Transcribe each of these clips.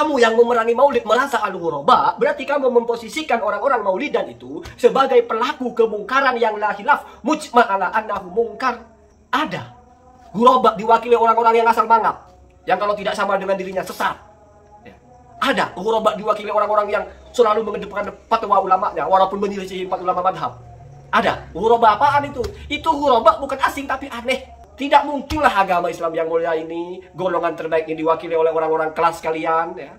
kamu yang memerangi maulid merasa al-ghuraba, berarti kamu memposisikan orang-orang maulidan itu sebagai pelaku kemungkaran yang la khilaf mujma' ala annahu mungkar. Ada ghuraba diwakili orang-orang yang asal mangap, yang kalau tidak sama dengan dirinya sesat. Ya. Ada ghuraba diwakili orang-orang yang selalu mengedepankan fatwa ulamanya walaupun menyelisih fatwa ulama madhab. Ada ghuraba apaan itu? Itu ghuraba bukan asing tapi aneh. Tidak mungkinlah agama Islam yang mulia ini, golongan terbaik ini diwakili oleh orang-orang kelas kalian. Ya.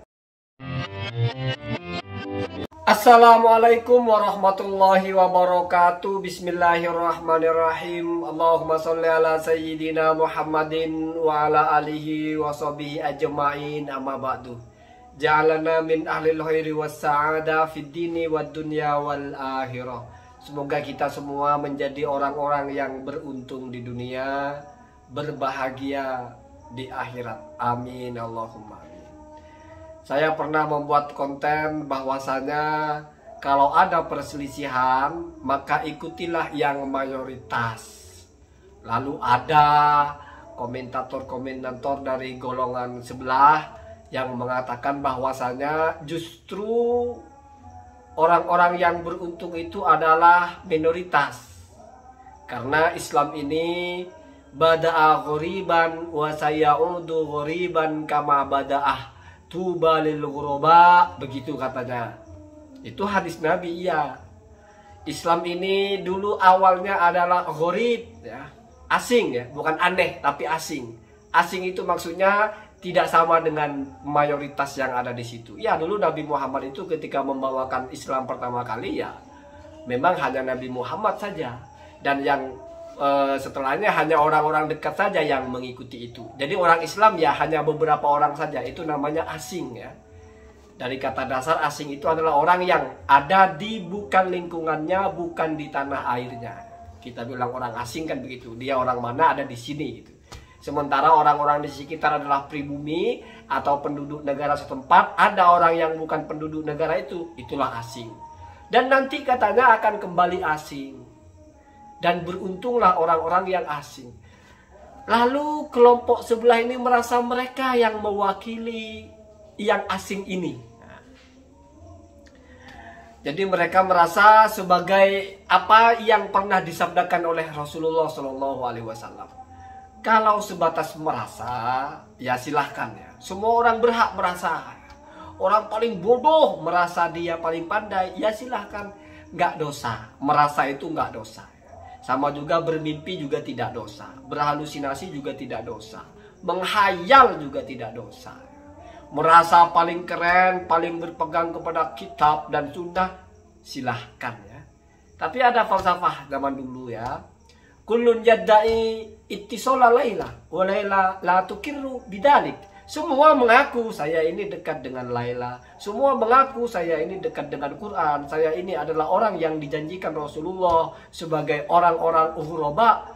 Assalamualaikum warahmatullahi wabarakatuh. Bismillahirrahmanirrahim. Allahumma sholli ala sayyidina Muhammadin wa ala alihi wa sahbihi ajma'in, amma ba'du. Ja'alana min ahlil khairi was sa'ada fid dini wad dunya wal akhirah. Semoga kita semua menjadi orang-orang yang beruntung di dunia, berbahagia di akhirat. Amin Allahumma amin. Saya pernah membuat konten bahwasanya kalau ada perselisihan maka ikutilah yang mayoritas. Lalu ada komentator-komentator dari golongan sebelah yang mengatakan bahwasanya justru orang-orang yang beruntung itu adalah minoritas. Karena Islam ini bada'a ghoriban wa sayaudu ghoriban kama bada'ah tuba lil ghuraba, begitu katanya. Itu hadis Nabi, iya. Islam ini dulu awalnya adalah ghorib, ya, asing, ya, bukan aneh tapi asing. Asing itu maksudnya tidak sama dengan mayoritas yang ada di situ. Ya, dulu Nabi Muhammad itu ketika membawakan Islam pertama kali, ya memang hanya Nabi Muhammad saja, dan yang setelahnya hanya orang-orang dekat saja yang mengikuti itu. Jadi orang Islam ya hanya beberapa orang saja, itu namanya asing, ya. Dari kata dasar asing itu adalah orang yang ada di bukan lingkungannya, bukan di tanah airnya. Kita bilang orang asing kan begitu, dia orang mana ada di sini gitu. Sementara orang-orang di sekitar adalah pribumi atau penduduk negara setempat, ada orang yang bukan penduduk negara itu, itulah asing. Dan nanti katanya akan kembali asing. Dan beruntunglah orang-orang yang asing. Lalu kelompok sebelah ini merasa mereka yang mewakili yang asing ini. Jadi mereka merasa sebagai apa yang pernah disabdakan oleh Rasulullah SAW. Kalau sebatas merasa, ya silahkan, ya. Semua orang berhak merasa. Orang paling bodoh merasa dia paling pandai, ya silahkan. Nggak dosa. Merasa itu nggak dosa. Sama juga bermimpi juga tidak dosa. Berhalusinasi juga tidak dosa. Menghayal juga tidak dosa. Merasa paling keren, paling berpegang kepada kitab dan sunnah, silahkan, ya. Tapi ada falsafah zaman dulu, ya. Kullun yadda'i ittisola Laila wa Laila la tukirru bidalik. Semua mengaku saya ini dekat dengan Laila. Semua mengaku saya ini dekat dengan Quran. Saya ini adalah orang yang dijanjikan Rasulullah sebagai orang-orang ghuraba.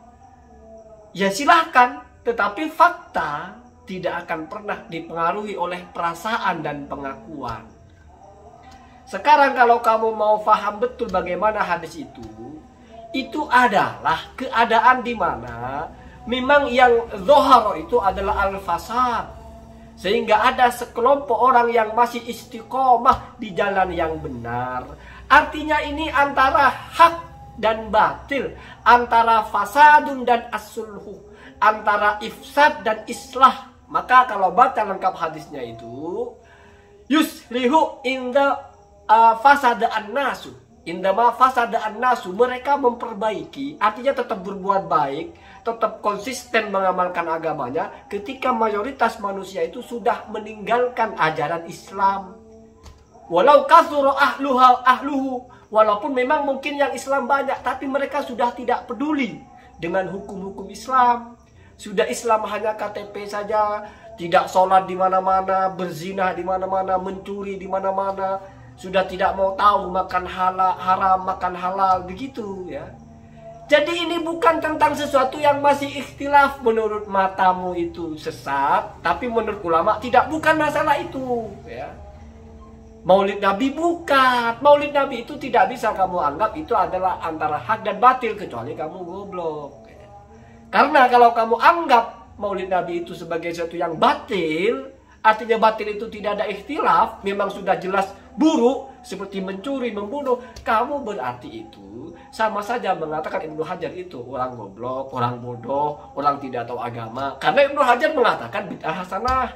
Ya silahkan, tetapi fakta tidak akan pernah dipengaruhi oleh perasaan dan pengakuan. Sekarang kalau kamu mau paham betul bagaimana hadis itu adalah keadaan di mana memang yang zohar itu adalah al-fasad. Sehingga ada sekelompok orang yang masih istiqomah di jalan yang benar. Artinya ini antara hak dan batil, antara fasadun dan as-sulhu, antara ifsad dan islah. Maka kalau baca lengkap hadisnya itu, yuslihu inda fasada an-nasu. Indama fasada an-nasu, mereka memperbaiki, artinya tetap berbuat baik, tetap konsisten mengamalkan agamanya ketika mayoritas manusia itu sudah meninggalkan ajaran Islam. Walau kasura ahluhu, walaupun memang mungkin yang Islam banyak, tapi mereka sudah tidak peduli dengan hukum-hukum Islam. Sudah Islam hanya KTP saja, tidak sholat di mana-mana, berzina di mana-mana, mencuri di mana-mana. Sudah tidak mau tahu makan halal, haram, makan halal, begitu, ya. Jadi ini bukan tentang sesuatu yang masih ikhtilaf. Menurut matamu itu sesat, tapi menurut ulama tidak, bukan masalah itu, ya. Maulid Nabi bukan. Maulid Nabi itu tidak bisa kamu anggap itu adalah antara hak dan batil, kecuali kamu goblok, ya. Karena kalau kamu anggap Maulid Nabi itu sebagai sesuatu yang batil, artinya batil itu tidak ada ikhtilaf, memang sudah jelas buruk, seperti mencuri, membunuh, kamu berarti itu sama saja mengatakan Ibnu Hajar itu orang goblok, orang bodoh, orang tidak tahu agama. Karena Ibnu Hajar mengatakan bid'ah hasanah.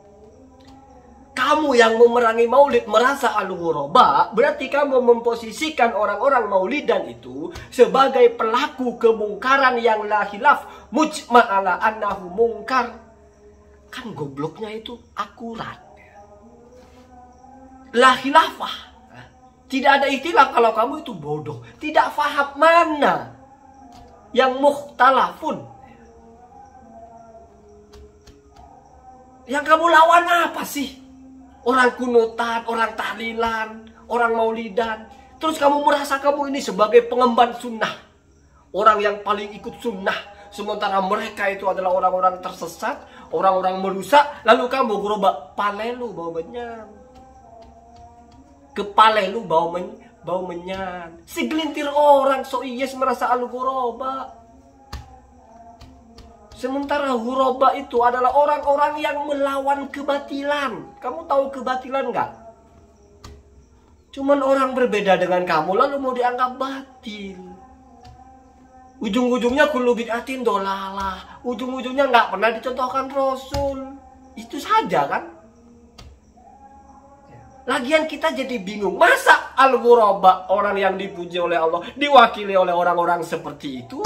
Kamu yang memerangi maulid merasa al-ghuraba, berarti kamu memposisikan orang-orang maulidan itu sebagai pelaku kemungkaran yang la khilaf mujma'ala annahu mungkar. Kan gobloknya itu akurat. La khilafah. Tidak ada ikhtilaf kalau kamu itu bodoh. Tidak faham mana yang mukhtalafun. Yang kamu lawan apa sih? Orang kunutan, orang tahlilan, orang maulidan. Terus kamu merasa kamu ini sebagai pengemban sunnah. Orang yang paling ikut sunnah. Sementara mereka itu adalah orang-orang tersesat, orang-orang merusak. Lalu kamu gerobak palelu bau menyan. Kepalelu bau menyan. Segelintir orang so yes merasa al-ghuraba. Sementara ghuraba itu adalah orang-orang yang melawan kebatilan. Kamu tahu kebatilan nggak? Cuman orang berbeda dengan kamu lalu mau dianggap batil. Ujung-ujungnya kullu bid'atin dolalah. Ujung-ujungnya nggak pernah dicontohkan Rasul. Itu saja kan? Lagian kita jadi bingung. Masa al-ghuraba, orang yang dipuji oleh Allah, diwakili oleh orang-orang seperti itu?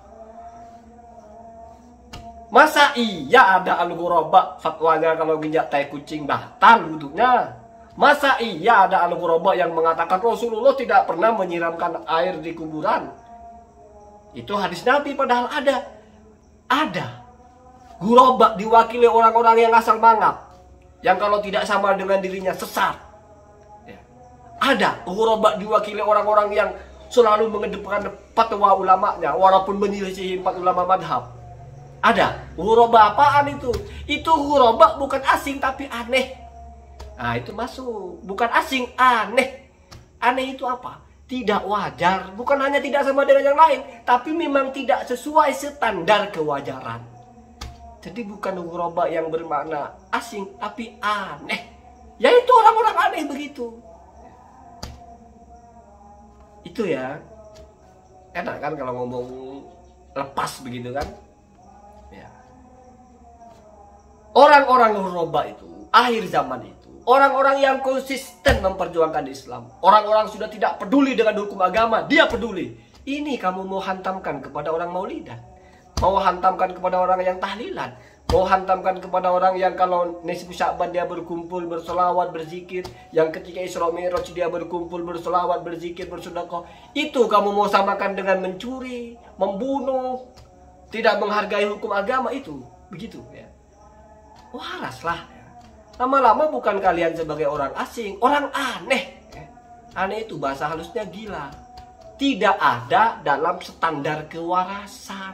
Masa iya ada al-ghuraba fatwanya kalau nginjak tai kucing batal wudhunya? Masa iya ada al-ghuraba yang mengatakan Rasulullah tidak pernah menyiramkan air di kuburan? Itu hadis Nabi, padahal ada ghuraba diwakili orang-orang yang asal mangap, yang kalau tidak sama dengan dirinya sesat. Ya. Ada ghuraba diwakili orang-orang yang selalu mengedepankan fatwa ulamanya walaupun menyelisihi 4 ulama madhab. Ada ghuraba apaan itu? Itu ghuraba bukan asing tapi aneh. Nah itu masuk, bukan asing, aneh. Aneh itu apa? Tidak wajar, bukan hanya tidak sama dengan yang lain, tapi memang tidak sesuai standar kewajaran. Jadi bukan ghuraba yang bermakna asing, tapi aneh. Yaitu orang-orang aneh begitu. Itu ya, enak kan kalau ngomong lepas begitu kan? Ya. Orang-orang ghuraba itu, akhir zaman itu, orang-orang yang konsisten memperjuangkan Islam. Orang-orang sudah tidak peduli dengan hukum agama. Dia peduli. Ini kamu mau hantamkan kepada orang maulidan. Mau hantamkan kepada orang yang tahlilan. Mau hantamkan kepada orang yang kalau nisfu Sya'ban dia berkumpul, bersolawat, berzikir. Yang ketika Isra Mi'raj dia berkumpul, bersolawat, berzikir, bersedekah. Itu kamu mau samakan dengan mencuri, membunuh, tidak menghargai hukum agama itu. Begitu ya. Waraslah. Lama-lama bukan kalian sebagai orang asing, orang aneh. Aneh itu bahasa halusnya gila. Tidak ada dalam standar kewarasan.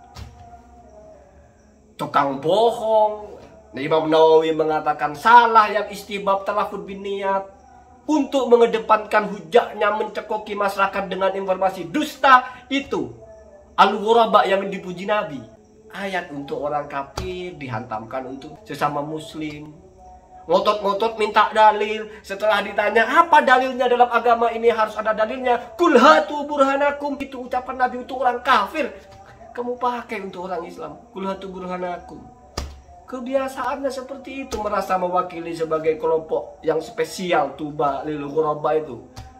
Tukang bohong. Imam Nawawi mengatakan salah yang istibab talafud bin niat. Untuk mengedepankan hujahnya mencekoki masyarakat dengan informasi dusta. Itu al-ghuraba yang dipuji Nabi. Ayat untuk orang kafir dihantamkan untuk sesama muslim. Ngotot-ngotot minta dalil. Setelah ditanya apa dalilnya dalam agama ini, harus ada dalilnya. Kul hatu burhanakum. Itu ucapan Nabi untuk orang kafir. Kamu pakai untuk orang Islam. Kul hatu burhanakum. Kebiasaannya seperti itu. Merasa mewakili sebagai kelompok yang spesial. Tuba lil ghuraba itu.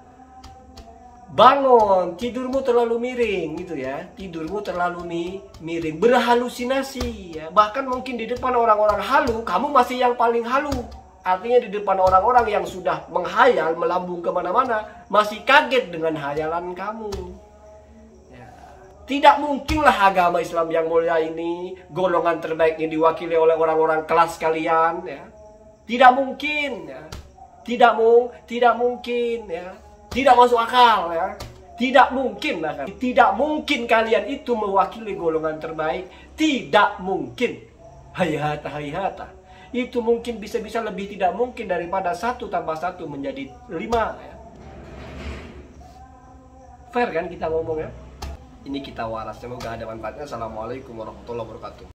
Bangun, tidurmu terlalu miring gitu ya. Tidurmu terlalu miring, berhalusinasi ya. Bahkan mungkin di depan orang-orang halu, kamu masih yang paling halu. Artinya di depan orang-orang yang sudah menghayal, melambung kemana-mana, masih kaget dengan hayalan kamu ya. Tidak mungkinlah agama Islam yang mulia ini, golongan terbaik ini diwakili oleh orang-orang kelas kalian ya. Tidak mungkin ya. Tidak mungkin ya. Tidak masuk akal ya. Tidak mungkin bahkan. Tidak mungkin kalian itu mewakili golongan terbaik. Tidak mungkin. Hayata hayata. Itu mungkin bisa-bisa lebih tidak mungkin daripada 1 tambah 1 menjadi 5 ya. Fair kan kita ngomong ya. Ini kita waras. Semoga ada manfaatnya. Assalamualaikum warahmatullahi wabarakatuh.